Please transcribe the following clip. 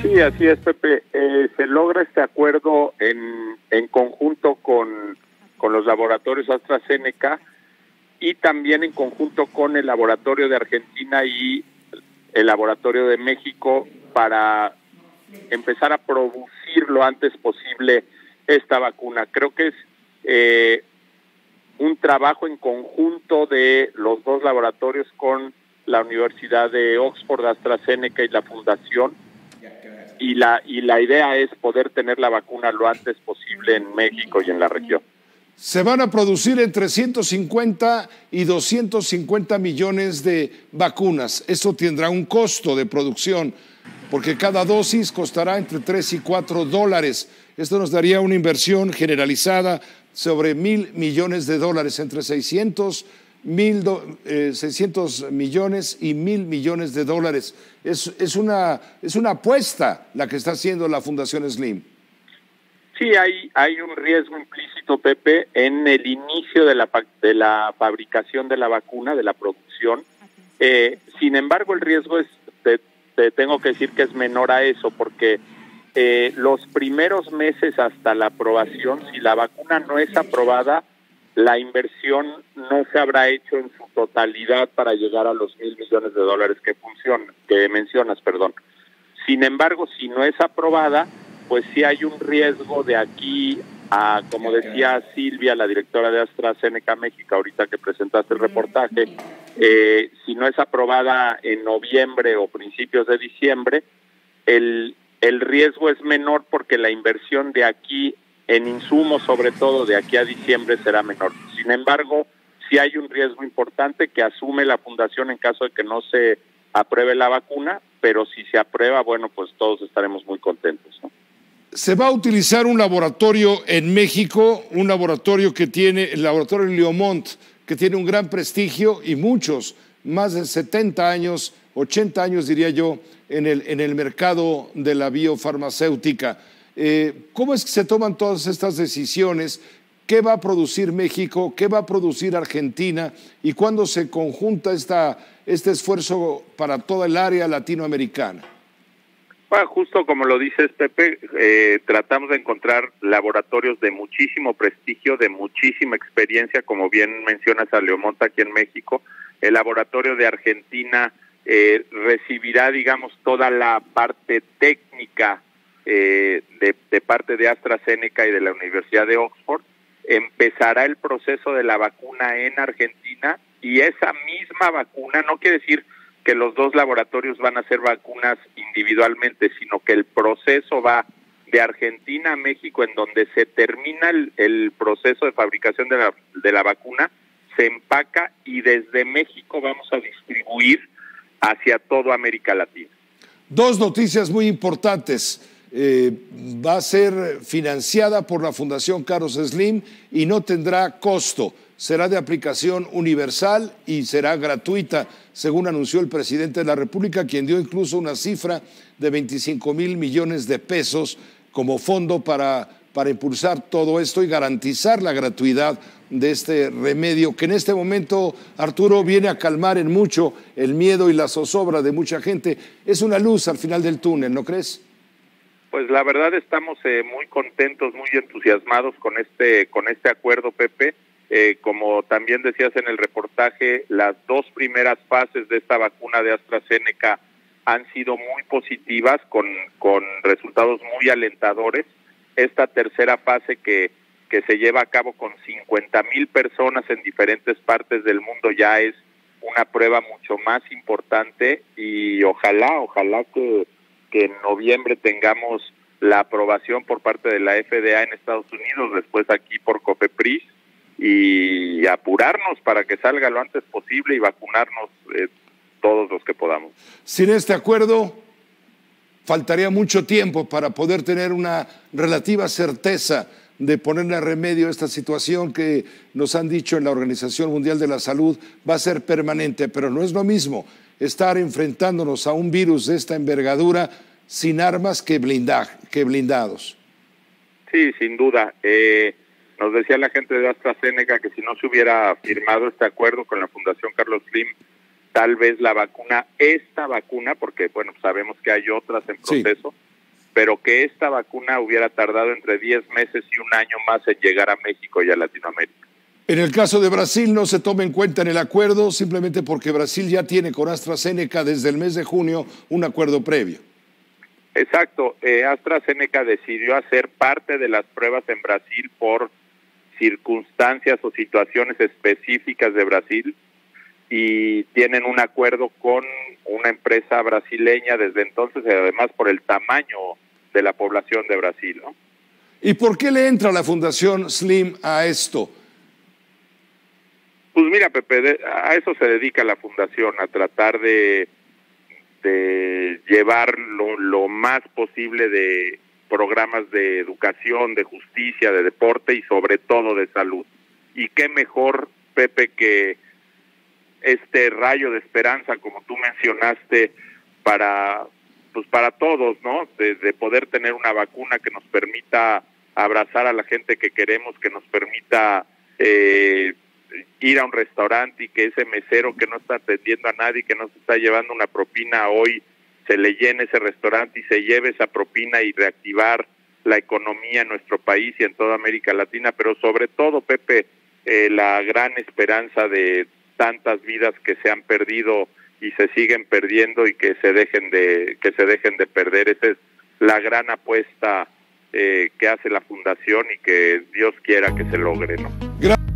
Sí, así es, Pepe. Se logra este acuerdo en conjunto con los laboratorios AstraZeneca y también en conjunto con el laboratorio de Argentina y el laboratorio de México para empezar a producir lo antes posible esta vacuna. Creo que es un trabajo en conjunto de los dos laboratorios con la Universidad de Oxford, AstraZeneca y la Fundación. Y la idea es poder tener la vacuna lo antes posible en México y en la región. Se van a producir entre 150 y 250 millones de vacunas. Eso tendrá un costo de producción, porque cada dosis costará entre 3 y 4 dólares. Esto nos daría una inversión generalizada sobre $1,000 millones, entre 600 millones y $1,000 millones. Es una apuesta la que está haciendo la Fundación Slim. Sí, hay un riesgo implícito, Pepe, en el inicio de la fabricación de la vacuna, de la producción. Sin embargo, el riesgo te tengo que decir que es menor a eso, porque los primeros meses hasta la aprobación, si la vacuna no es aprobada, la inversión no se habrá hecho en su totalidad para llegar a los $1,000 millones que mencionas. Sin embargo, si no es aprobada, pues sí hay un riesgo de aquí a, como decía Silvia, la directora de AstraZeneca México, ahorita que presentaste el reportaje, si no es aprobada en noviembre o principios de diciembre, el riesgo es menor porque la inversión de aquí en insumos, sobre todo de aquí a diciembre, será menor. Sin embargo, sí hay un riesgo importante que asume la Fundación en caso de que no se apruebe la vacuna, pero si se aprueba, bueno, pues todos estaremos muy contentos, ¿no? Se va a utilizar un laboratorio en México, un laboratorio que tiene, el laboratorio Leomont, que tiene un gran prestigio y muchos, más de 70 años, 80 años diría yo, en el mercado de la biofarmacéutica. ¿Cómo es que se toman todas estas decisiones? ¿Qué va a producir México? ¿Qué va a producir Argentina? ¿Y cuándo se conjunta este esfuerzo para toda el área latinoamericana? Bueno, justo como lo dices, Pepe, tratamos de encontrar laboratorios de muchísimo prestigio, de muchísima experiencia, como bien mencionas a Leomont aquí en México. El laboratorio de Argentina recibirá, digamos, toda la parte técnica de parte de AstraZeneca y de la Universidad de Oxford. Empezará el proceso de la vacuna en Argentina y esa misma vacuna, no quiere decir que los dos laboratorios van a hacer vacunas individualmente, sino que el proceso va de Argentina a México, en donde se termina el proceso de fabricación de la vacuna, se empaca y desde México vamos a distribuir hacia toda América Latina. Dos noticias muy importantes. Va a ser financiada por la Fundación Carlos Slim y no tendrá costo. Será de aplicación universal y será gratuita, según anunció el presidente de la República, quien dio incluso una cifra de 25,000 millones de pesos como fondo para impulsar todo esto y garantizar la gratuidad de este remedio, que en este momento, Arturo, viene a calmar en mucho el miedo y la zozobra de mucha gente. Es una luz al final del túnel, ¿no crees? Pues la verdad estamos muy contentos, muy entusiasmados con este acuerdo, Pepe. Como también decías en el reportaje, las dos primeras fases de esta vacuna de AstraZeneca han sido muy positivas, con resultados muy alentadores. Esta tercera fase que se lleva a cabo con 50,000 personas en diferentes partes del mundo ya es una prueba mucho más importante y ojalá que en noviembre tengamos la aprobación por parte de la FDA en Estados Unidos, después aquí por COFEPRIS, y apurarnos para que salga lo antes posible y vacunarnos todos los que podamos. Sin este acuerdo, faltaría mucho tiempo para poder tener una relativa certeza de ponerle remedio a esta situación que nos han dicho en la Organización Mundial de la Salud va a ser permanente, pero no es lo mismo estar enfrentándonos a un virus de esta envergadura sin armas que blindados. Sí, sin duda. Nos decía la gente de AstraZeneca que si no se hubiera firmado este acuerdo con la Fundación Carlos Slim, tal vez esta vacuna, porque bueno, sabemos que hay otras en proceso, pero que esta vacuna hubiera tardado entre 10 meses y un año más en llegar a México y a Latinoamérica. En el caso de Brasil no se toma en cuenta en el acuerdo simplemente porque Brasil ya tiene con AstraZeneca desde el mes de junio un acuerdo previo. Exacto, AstraZeneca decidió hacer parte de las pruebas en Brasil por circunstancias o situaciones específicas de Brasil y tienen un acuerdo con una empresa brasileña desde entonces, y además por el tamaño de la población de Brasil, ¿no? ¿Y por qué le entra la Fundación Slim a esto? Pues mira, Pepe, a eso se dedica la Fundación, a tratar de llevar lo más posible de programas de educación, de justicia, de deporte y sobre todo de salud. Y qué mejor, Pepe, que este rayo de esperanza, como tú mencionaste, para todos, ¿no? De poder tener una vacuna que nos permita abrazar a la gente que queremos, que nos permita ir a un restaurante y que ese mesero que no está atendiendo a nadie, que no se está llevando una propina, hoy se le llene ese restaurante y se lleve esa propina y reactivar la economía en nuestro país y en toda América Latina, pero sobre todo, Pepe, la gran esperanza de tantas vidas que se han perdido y se siguen perdiendo y que se dejen de perder. Esa es la gran apuesta que hace la Fundación y que Dios quiera que se logre, ¿no?